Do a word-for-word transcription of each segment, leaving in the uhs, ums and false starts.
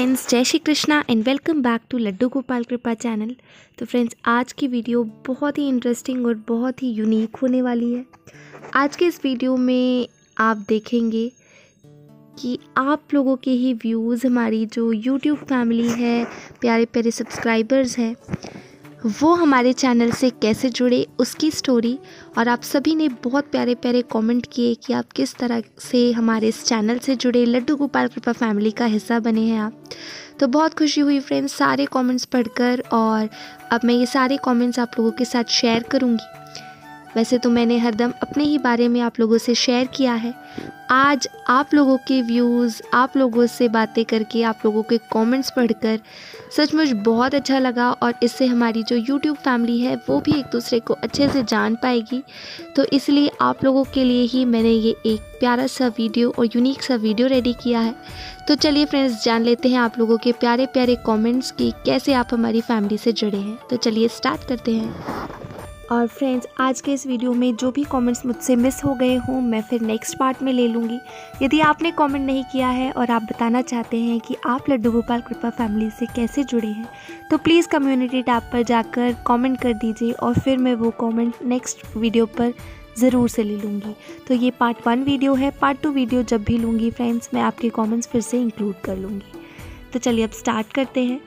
Friends, जय Shri Krishna and welcome back to Laddu Gopal Kripa channel. तो friends, आज की वीडियो बहुत ही इंटरेस्टिंग और बहुत ही यूनिक होने वाली है। आज के इस वीडियो में आप देखेंगे कि आप लोगों के ही व्यूज़, हमारी जो यूट्यूब फैमिली है, प्यारे प्यारे सब्सक्राइबर्स हैं, वो हमारे चैनल से कैसे जुड़े, उसकी स्टोरी। और आप सभी ने बहुत प्यारे प्यारे कमेंट किए कि आप किस तरह से हमारे इस चैनल से जुड़े, लड्डू गोपाल कृपा फैमिली का हिस्सा बने हैं आप। तो बहुत खुशी हुई फ्रेंड्स सारे कमेंट्स पढ़कर, और अब मैं ये सारे कमेंट्स आप लोगों के साथ शेयर करूँगी। वैसे तो मैंने हरदम अपने ही बारे में आप लोगों से शेयर किया है। आज आप लोगों के व्यूज़, आप लोगों से बातें करके, आप लोगों के कमेंट्स पढ़कर सचमुच बहुत अच्छा लगा, और इससे हमारी जो यूट्यूब फैमिली है वो भी एक दूसरे को अच्छे से जान पाएगी। तो इसलिए आप लोगों के लिए ही मैंने ये एक प्यारा सा वीडियो और यूनिक सा वीडियो रेडी किया है। तो चलिए फ्रेंड्स, जान लेते हैं आप लोगों के प्यारे प्यारे कमेंट्स की कैसे आप हमारी फैमिली से जुड़े हैं। तो चलिए स्टार्ट करते हैं। और फ्रेंड्स, आज के इस वीडियो में जो भी कमेंट्स मुझसे मिस हो गए हों, मैं फिर नेक्स्ट पार्ट में ले लूँगी। यदि आपने कमेंट नहीं किया है और आप बताना चाहते हैं कि आप लड्डू गोपाल कृपा फैमिली से कैसे जुड़े हैं, तो प्लीज़ कम्युनिटी टैब पर जाकर कमेंट कर दीजिए, और फिर मैं वो कमेंट नेक्स्ट वीडियो पर ज़रूर से ले लूँगी। तो ये पार्ट वन वीडियो है। पार्ट टू वीडियो जब भी लूँगी फ्रेंड्स, मैं आपके कमेंट्स फिर से इंक्लूड कर लूँगी। तो चलिए अब स्टार्ट करते हैं।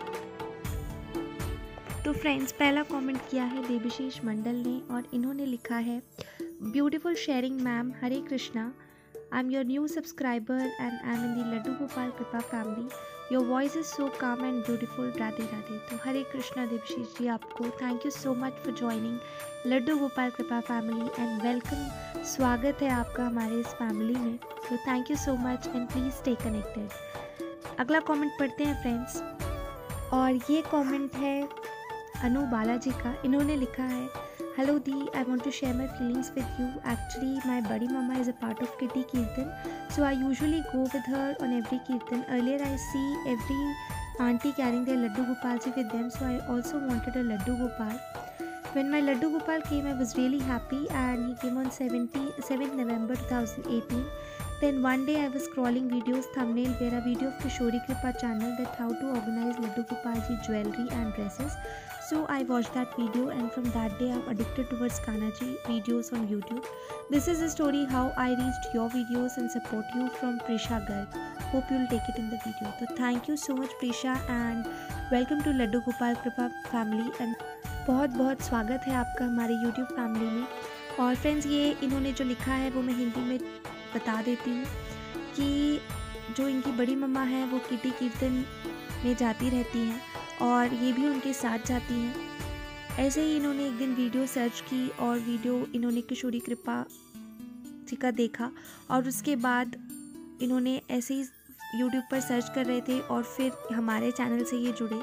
तो फ्रेंड्स, पहला कमेंट किया है देवशीष मंडल ने, और इन्होंने लिखा है, beautiful sharing ma'am, Hare Krishna. I am your new subscriber and I am in the Laddu Gopal Kripa family. Your voice is so calm and beautiful. Radhe Radhe. तो हरे कृष्णा देवशीष जी, आपको thank you so much for joining Laddu Gopal Kripa family and welcome. स्वागत है आपका हमारे इस फैमिली में। तो thank you so much and please stay connected. अगला कॉमेंट पढ़ते हैं फ्रेंड्स, और ये कॉमेंट है अनु बालाजी का। इन्होंने लिखा है, हेलो दी, I want to share my feelings with you. Actually my बड़ी mama is a part of kitty kirtan, so I usually go with her on every kirtan. Earlier I see every auntie carrying their Laddu Gopalji with them, so I also wanted a Laddu Gopal. When my Laddu Gopal came, I was really happy, and he came on seventh November twenty eighteen. Then one day I was scrolling videos thumbnail where a video of Kishori Kripa channel that how to organize Laddu Gopalji jewelry and dresses. So I watched that video, and from that day I'm addicted towards Kanaji videos on YouTube. This is the story how I reached your videos and support you from Prisha Garg. Hope you'll take it in the video. So thank you so much Prisha, and welcome to Laddu Gopal Kripa family, and बहुत बहुत स्वागत है आपका हमारे YouTube family में। और friends, ये इन्होंने जो लिखा है वो मैं हिंदी में बता देती हूँ कि जो इनकी बड़ी मम्मा है वो किटी कीर्तन में जाती रहती हैं, और ये भी उनके साथ जाती हैं। ऐसे ही इन्होंने एक दिन वीडियो सर्च की, और वीडियो इन्होंने किशोरी कृपा जी का देखा, और उसके बाद इन्होंने ऐसे ही यूट्यूब पर सर्च कर रहे थे, और फिर हमारे चैनल से ये जुड़े,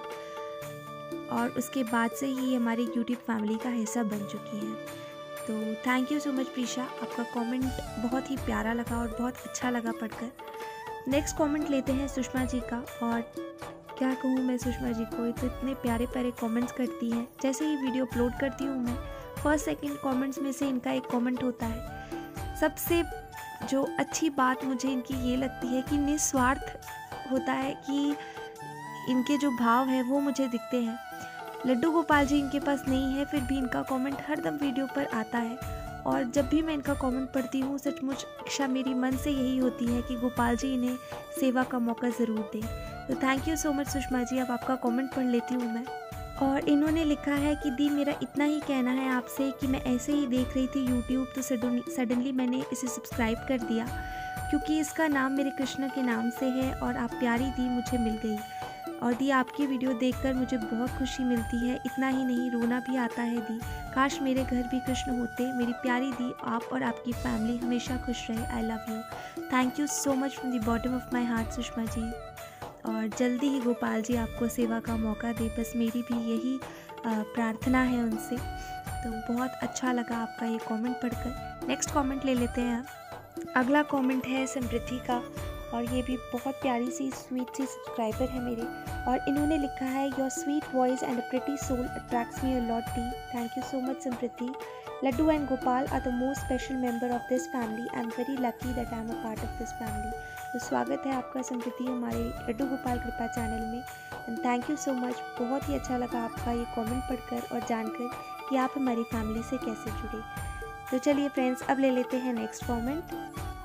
और उसके बाद से ही हमारी यूट्यूब फैमिली का हिस्सा बन चुकी हैं। तो thank you so much Preesha, आपका कमेंट बहुत ही प्यारा लगा और बहुत अच्छा लगा पढ़कर। नेक्स्ट कमेंट लेते हैं सुषमा जी का, और क्या कहूँ मैं सुषमा जी को, तो इतने प्यारे प्यारे कमेंट्स करती हैं। जैसे ही वीडियो अपलोड करती हूँ मैं, फर्स्ट सेकंड कमेंट्स में से इनका एक कमेंट होता है। सबसे जो अच्छी बात मुझे इनकी ये लगती है कि निस्वार्थ होता है, कि इनके जो भाव हैं वो मुझे दिखते हैं। लड्डू गोपाल जी इनके पास नहीं है, फिर भी इनका कमेंट हरदम वीडियो पर आता है, और जब भी मैं इनका कमेंट पढ़ती हूँ, सचमुच इच्छा मेरी मन से यही होती है कि गोपाल जी इन्हें सेवा का मौका ज़रूर दें। तो thank you so much Sushma ji. अब आपका कमेंट पढ़ लेती हूँ मैं। और इन्होंने लिखा है कि दी, मेरा इतना ही कहना है आपसे कि मैं ऐसे ही देख रही थी यूट्यूब, तो सडनली मैंने इसे सब्सक्राइब कर दिया, क्योंकि इसका नाम मेरे कृष्ण के नाम से है, और आप प्यारी दी मुझे मिल गई। और दी, आपकी वीडियो देखकर मुझे बहुत खुशी मिलती है। इतना ही नहीं, रोना भी आता है दी। काश मेरे घर भी कृष्ण होते। मेरी प्यारी दी, आप और आपकी फैमिली हमेशा खुश रहे। I love you. Thank you so much from the bottom of my heart Sushma ji, और जल्दी ही गोपाल जी आपको सेवा का मौका दे, बस मेरी भी यही प्रार्थना है उनसे। तो बहुत अच्छा लगा आपका ये कमेंट पढ़कर। नेक्स्ट कमेंट ले लेते हैं आप। अगला कमेंट है समृद्धि का, और ये भी बहुत प्यारी सी स्वीट सी सब्सक्राइबर है मेरे, और इन्होंने लिखा है, your sweet voice and a pretty soul attracts me a lot दी। Thank you so much Samriddhi. Laddu and Gopal are the most special member of this family. I am very lucky that I am a part of this family. तो स्वागत है आपका समृद्धि हमारे Laddu Gopal Kripa channel में। And thank you so much. बहुत ही अच्छा लगा आपका ये कमेंट पढ़कर और जानकर कि आप हमारी फैमिली से कैसे जुड़े। तो चलिए फ्रेंड्स, अब ले लेते हैं नेक्स्ट कमेंट।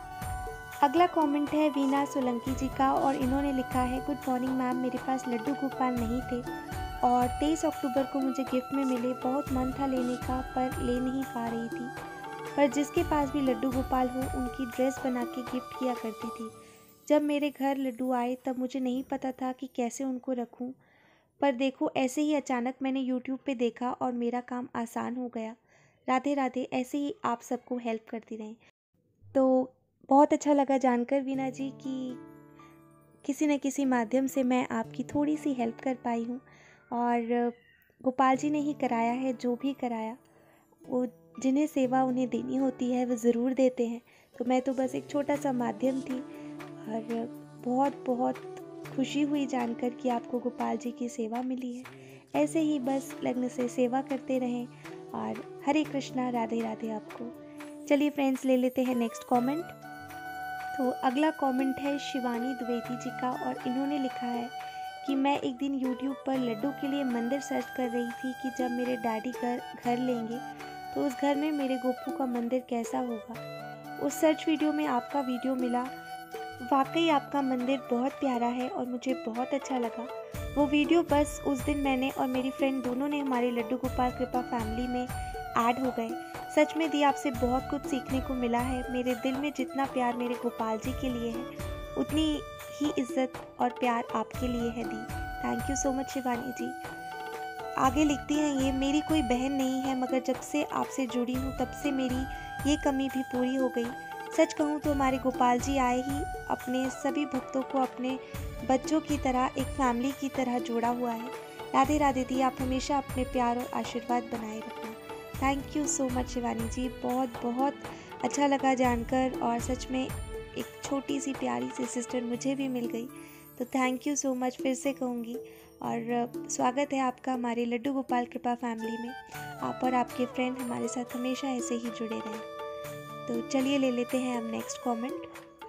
अगला कमेंट है वीना सोलंकी जी का और इन्होंने लिखा है, गुड मॉर्निंग मैम, मेरे पास लड्डू गोपाल नहीं थे और तेईस अक्टूबर को मुझे गिफ्ट में मिले। बहुत मन था लेने का पर ले नहीं पा रही थी, पर जिसके पास भी लड्डू गोपाल हो उनकी ड्रेस बना के गिफ्ट किया करती थी। जब मेरे घर लड्डू आए तब मुझे नहीं पता था कि कैसे उनको रखूं, पर देखो ऐसे ही अचानक मैंने यूट्यूब पे देखा और मेरा काम आसान हो गया। राधे राधे, ऐसे ही आप सबको हेल्प करती रहें। तो बहुत अच्छा लगा जानकर वीना जी कि किसी न किसी माध्यम से मैं आपकी थोड़ी सी हेल्प कर पाई हूँ। और गोपाल जी ने ही कराया है, जो भी कराया वो जिन्हें सेवा उन्हें देनी होती है वो ज़रूर देते हैं। तो मैं तो बस एक छोटा सा माध्यम थी और बहुत बहुत खुशी हुई जानकर कि आपको गोपाल जी की सेवा मिली है। ऐसे ही बस लगन से सेवा करते रहें और हरे कृष्णा, राधे राधे आपको। चलिए फ्रेंड्स, ले लेते हैं नेक्स्ट कमेंट। तो अगला कमेंट है शिवानी द्विवेदी जी का और इन्होंने लिखा है कि मैं एक दिन यूट्यूब पर लड्डू के लिए मंदिर सर्च कर रही थी कि जब मेरे डैडी घर घर लेंगे तो उस घर में मेरे गोपू का मंदिर कैसा होगा। उस सर्च वीडियो में आपका वीडियो मिला। वाकई आपका मंदिर बहुत प्यारा है और मुझे बहुत अच्छा लगा वो वीडियो। बस उस दिन मैंने और मेरी फ्रेंड दोनों ने हमारे लड्डू गोपाल कृपा फैमिली में ऐड हो गए। सच में दी, आपसे बहुत कुछ सीखने को मिला है। मेरे दिल में जितना प्यार मेरे गोपाल जी के लिए है उतनी ही इज्जत और प्यार आपके लिए है दी। Thank you so much Shivani ji. आगे लिखती हैं ये, मेरी कोई बहन नहीं है मगर जब से आपसे जुड़ी हूँ तब से मेरी ये कमी भी पूरी हो गई। सच कहूँ तो हमारे गोपाल जी आए ही अपने सभी भक्तों को अपने बच्चों की तरह, एक फैमिली की तरह जोड़ा हुआ है। राधे राधे दी, आप हमेशा अपने प्यार और आशीर्वाद बनाए रखना। Thank you so much Shivani ji. बहुत बहुत अच्छा लगा जानकर और सच में एक छोटी सी प्यारी सी सिस्टर मुझे भी मिल गई। तो थैंक यू सो मच फिर से कहूँगी। और स्वागत है आपका हमारे लड्डू गोपाल कृपा फैमिली में। आप और आपके फ्रेंड हमारे साथ हमेशा ऐसे ही जुड़े रहें। तो चलिए ले लेते हैं अब नेक्स्ट कमेंट।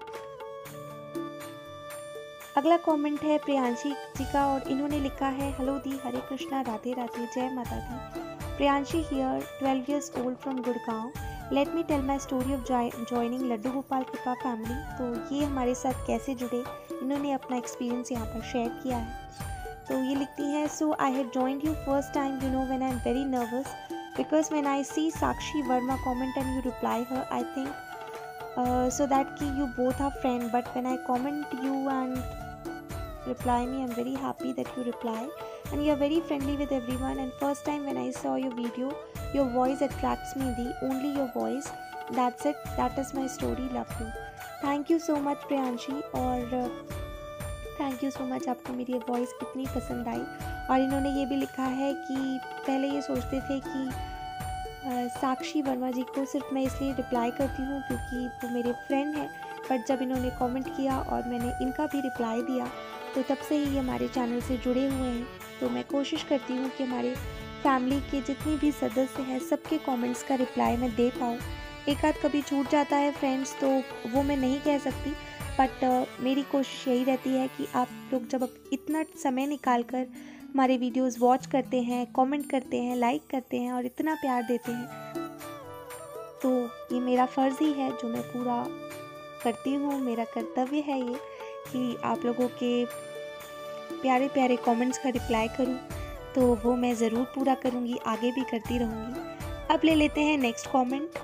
अगला कमेंट है प्रियांशी जी का और इन्होंने लिखा है, हेलो दी, हरे कृष्णा, राधे राधे, जय माता दी। Priyanshi here, twelve years old from Gurgaon. Let me tell my story of joining Laddu Gopal Kripa family. तो ये हमारे साथ कैसे जुड़े, इन्होंने अपना एक्सपीरियंस यहाँ पर शेयर किया है। तो ये लिखती है, so I had joined you first time, you know when I am very nervous because when I see Sakshi Verma comment and you reply her, I think uh, so that ki you both are friend, but when I comment you and reply me, I'm very happy that you reply and you are very friendly with everyone. And first time when I saw your video, your voice attracts me, the only your voice, that's it, that is my story, love you. Thank you so much Priyanshi और thank you so much, आपको मेरी ये voice कितनी पसंद आई। और इन्होंने ये भी लिखा है कि पहले ये सोचते थे कि आ, साक्षी वर्मा जी को सिर्फ मैं इसलिए रिप्लाई करती हूँ क्योंकि वो मेरे फ्रेंड हैं, बट जब इन्होंने कमेंट किया और मैंने इनका भी रिप्लाई दिया तो तब से ही हमारे चैनल से जुड़े हुए हैं। तो मैं कोशिश करती हूँ कि हमारे फैमिली के जितने भी सदस्य हैं सबके कमेंट्स का रिप्लाई मैं दे पाऊँ। एक आध कभी छूट जाता है फ्रेंड्स, तो वो मैं नहीं कह सकती, बट uh, मेरी कोशिश यही रहती है कि आप लोग जब अब इतना समय निकाल कर हमारे वीडियोस वॉच करते हैं, कमेंट करते हैं, लाइक करते हैं और इतना प्यार देते हैं, तो ये मेरा फ़र्ज़ ही है जो मैं पूरा करती हूँ। मेरा कर्तव्य है ये कि आप लोगों के प्यारे प्यारे कमेंट्स का रिप्लाई करूँ, तो वो मैं ज़रूर पूरा करूँगी, आगे भी करती रहूँगी। अब ले लेते हैं नेक्स्ट कमेंट।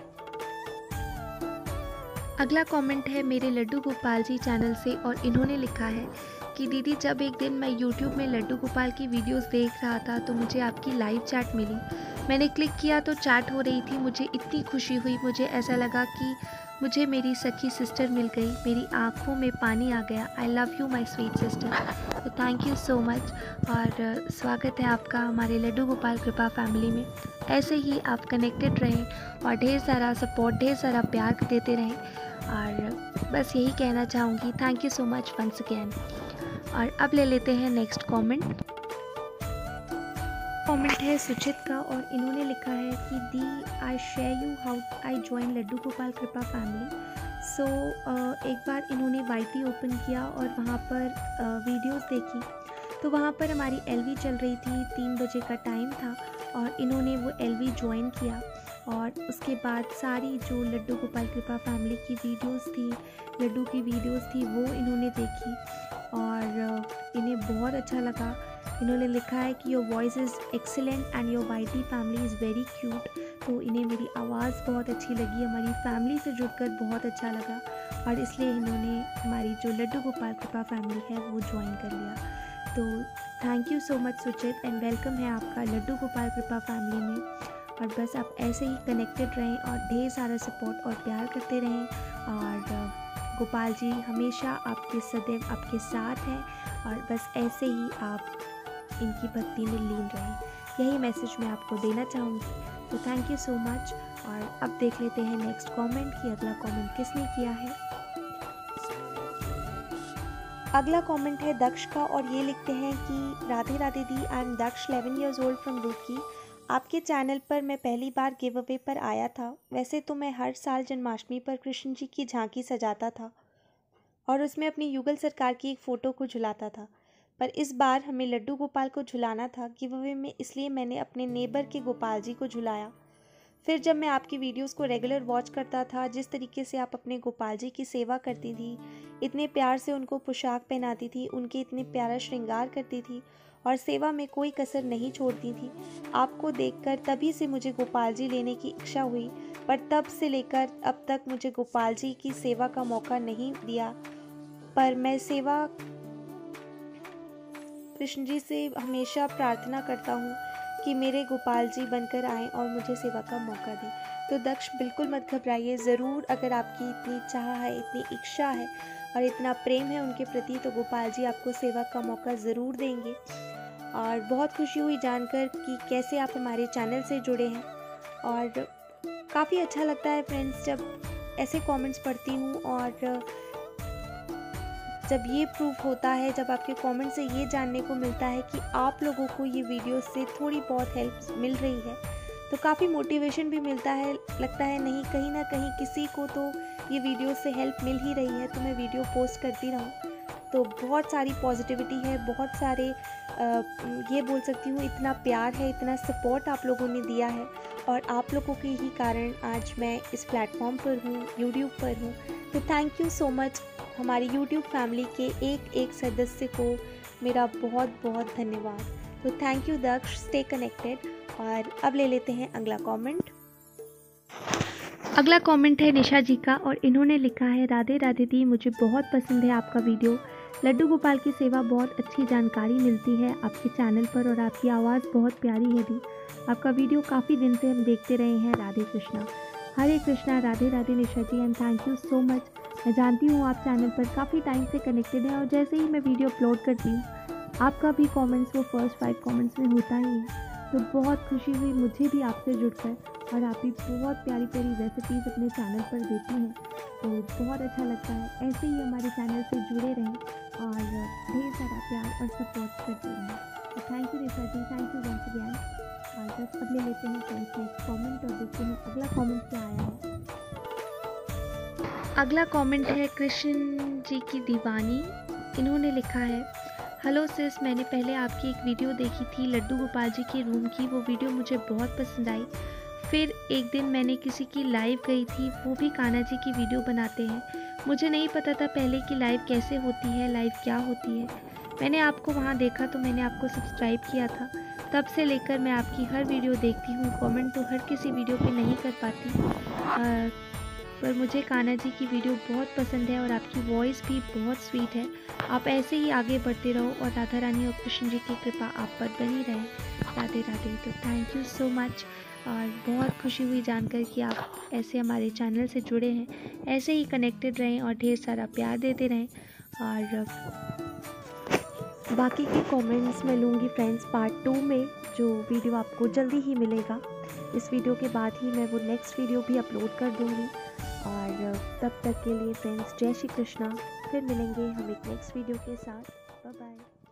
अगला कमेंट है मेरे लड्डू गोपाल जी चैनल से और इन्होंने लिखा है कि दीदी, जब एक दिन मैं यूट्यूब में लड्डू गोपाल की वीडियोस देख रहा था तो मुझे आपकी लाइव चैट मिली। मैंने क्लिक किया तो चैट हो रही थी। मुझे इतनी खुशी हुई, मुझे ऐसा लगा कि मुझे मेरी सखी सिस्टर मिल गई। मेरी आंखों में पानी आ गया। I love you my sweet sister. तो थैंक यू सो मच और स्वागत है आपका हमारे लड्डू गोपाल कृपा फैमिली में। ऐसे ही आप कनेक्टेड रहें और ढेर सारा सपोर्ट, ढेर सारा प्यार देते रहें और बस यही कहना चाहूँगी। Thank you so much once again. और अब ले लेते हैं नेक्स्ट कमेंट। कमेंट है सुचित का और इन्होंने लिखा है कि दी, I share you how I join Laddu Gopal Kripa family. So so, एक बार इन्होंने वाई टी ओपन किया और वहाँ पर वीडियोस देखी, तो वहाँ पर हमारी एल वी चल रही थी, तीन बजे का टाइम था और इन्होंने वो एल वी ज्वाइन किया। और उसके बाद सारी जो लड्डू गोपाल कृपा फैमिली की वीडियोस थी, लड्डू की वीडियोस थी, वो इन्होंने देखी और इन्हें बहुत अच्छा लगा। इन्होंने लिखा है कि your voice is excellent and your Y T family is very cute. तो इन्हें मेरी आवाज़ बहुत अच्छी लगी, हमारी फैमिली से जुड़कर बहुत अच्छा लगा और इसलिए इन्होंने हमारी जो लड्डू गोपाल कृपा फैमिली है वो ज्वाइन कर लिया। तो thank you so much Suchit and welcome है आपका लड्डू गोपाल कृपा फैमिली में। और बस आप ऐसे ही कनेक्टेड रहें और ढेर सारा सपोर्ट और प्यार करते रहें और गोपाल जी हमेशा आपके सदैव आपके साथ हैं और बस ऐसे ही आप इनकी भक्ति में लीन रहें, यही मैसेज मैं आपको देना चाहूँगी। तो थैंक यू सो मच। और अब देख लेते हैं नेक्स्ट कमेंट कि अगला कमेंट किसने किया है। अगला कमेंट है दक्ष का और ये लिखते हैं कि राधे राधे दी, I am Daksh, eleven years old from Roorkee. आपके चैनल पर मैं पहली बार गिव अवे पर आया था। वैसे तो मैं हर साल जन्माष्टमी पर कृष्ण जी की झांकी सजाता था और उसमें अपनी युगल सरकार की एक फ़ोटो को झुलाता था, पर इस बार हमें लड्डू गोपाल को झुलाना था गिव अवे में, इसलिए मैंने अपने नेबर के गोपाल जी को झुलाया। फिर जब मैं आपकी वीडियोस को रेगुलर वॉच करता था, जिस तरीके से आप अपने गोपाल जी की सेवा करती थी, इतने प्यार से उनको पोशाक पहनाती थी, उनके इतने प्यारा श्रृंगार करती थी और सेवा में कोई कसर नहीं छोड़ती थी, आपको देखकर तभी से मुझे गोपाल जी लेने की इच्छा हुई। पर तब से लेकर अब तक मुझे गोपाल जी की सेवा का मौका नहीं दिया, पर मैं सेवा कृष्ण जी से हमेशा प्रार्थना करता हूँ कि मेरे गोपाल जी बनकर आएँ और मुझे सेवा का मौका दें। तो दक्ष बिल्कुल मत घबराइए, ज़रूर अगर आपकी इतनी चाह है, इतनी इच्छा है और इतना प्रेम है उनके प्रति, तो गोपाल जी आपको सेवा का मौका ज़रूर देंगे। और बहुत खुशी हुई जानकर कि कैसे आप हमारे चैनल से जुड़े हैं और काफ़ी अच्छा लगता है फ्रेंड्स जब ऐसे कमेंट्स पढ़ती हूँ और जब ये प्रूफ होता है, जब आपके कमेंट से ये जानने को मिलता है कि आप लोगों को ये वीडियो से थोड़ी बहुत हेल्प मिल रही है, तो काफ़ी मोटिवेशन भी मिलता है। लगता है नहीं, कहीं ना कहीं किसी को तो ये वीडियो से हेल्प मिल ही रही है, तो मैं वीडियो पोस्ट करती रहूँ। तो बहुत सारी पॉजिटिविटी है, बहुत सारे आ, ये बोल सकती हूँ इतना प्यार है, इतना सपोर्ट आप लोगों ने दिया है और आप लोगों के ही कारण आज मैं इस प्लेटफॉर्म पर हूँ, यूट्यूब पर हूँ। तो थैंक यू सो मच। हमारी यूट्यूब फैमिली के एक एक सदस्य को मेरा बहुत बहुत धन्यवाद। तो thank you Daksh, stay connected. और अब ले लेते हैं अगला कमेंट। अगला कमेंट है निशा जी का और इन्होंने लिखा है, राधे राधे दी, मुझे बहुत पसंद है आपका वीडियो। लड्डू गोपाल की सेवा बहुत अच्छी जानकारी मिलती है आपके चैनल पर और आपकी आवाज़ बहुत प्यारी है दी। आपका वीडियो काफ़ी दिन से हम देखते रहे हैं। Radhe Krishna. Hare Krishna. Radhe Radhe Nisha ji and thank you so much. मैं जानती हूँ आप चैनल पर काफ़ी टाइम से कनेक्टेड हैं और जैसे ही मैं वीडियो अपलोड करती हूँ आपका भी कमेंट्स वो फर्स्ट फाइव कमेंट्स में होता ही है। तो बहुत खुशी हुई मुझे भी आपसे जुड़कर और आप भी बहुत प्यारी प्यारी रेसिपीज़ अपने चैनल पर देती हैं, तो बहुत अच्छा लगता है। ऐसे ही हमारे चैनल से जुड़े रहें और ढेर सारा प्यार और सपोर्ट करते रहें। तो thank you Nisha ji, thank you once again. और बस अब ले लेते हैं फ्रेंड्स नेक्स्ट कॉमेंट और देखते हैं अगला कॉमेंट क्या आया है। अगला कमेंट है कृष्ण जी की दीवानी। इन्होंने लिखा है, हेलो सिस, मैंने पहले आपकी एक वीडियो देखी थी लड्डू गोपाल जी के रूम की, वो वीडियो मुझे बहुत पसंद आई। फिर एक दिन मैंने किसी की लाइव गई थी, वो भी कान्हा जी की वीडियो बनाते हैं। मुझे नहीं पता था पहले कि लाइव कैसे होती है, लाइव क्या होती है। मैंने आपको वहाँ देखा तो मैंने आपको सब्सक्राइब किया था। तब से लेकर मैं आपकी हर वीडियो देखती हूँ। कमेंट तो हर किसी वीडियो पे नहीं कर पाती, आ, पर मुझे कान्हा जी की वीडियो बहुत पसंद है और आपकी वॉइस भी बहुत स्वीट है। आप ऐसे ही आगे बढ़ते रहो और राधा रानी और कृष्ण जी की कृपा आप पर बनी रहे। राधे राधे। तो थैंक यू सो मच और बहुत खुशी हुई जानकर कि आप ऐसे हमारे चैनल से जुड़े हैं। ऐसे ही कनेक्टेड रहें और ढेर सारा प्यार देते रहें। और बाकी के कमेंट्स मैं लूँगी फ्रेंड्स पार्ट टू में, जो वीडियो आपको जल्दी ही मिलेगा। इस वीडियो के बाद ही मैं वो नेक्स्ट वीडियो भी अपलोड कर दूँगी। और तब तक के लिए फ्रेंड्स जय श्री कृष्णा। फिर मिलेंगे हम एक नेक्स्ट वीडियो के साथ। Bye bye.